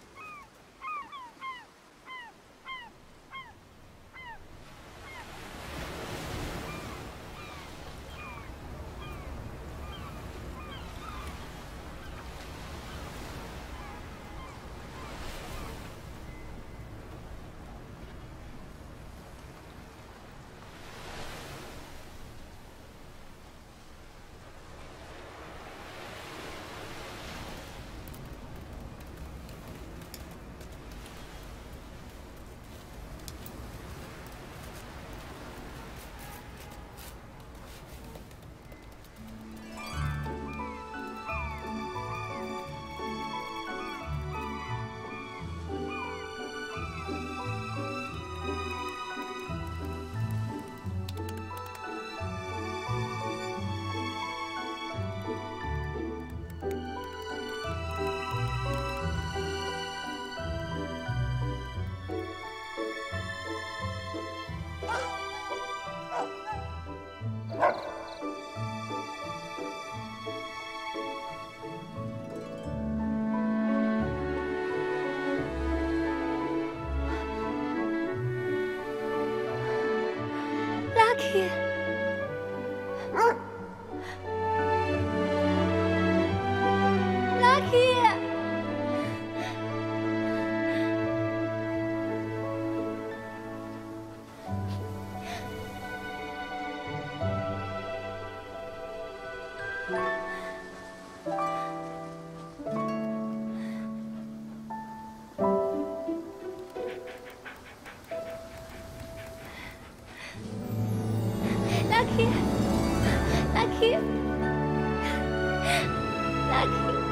Lucky，Lucky。Lucky，Lucky，Lucky。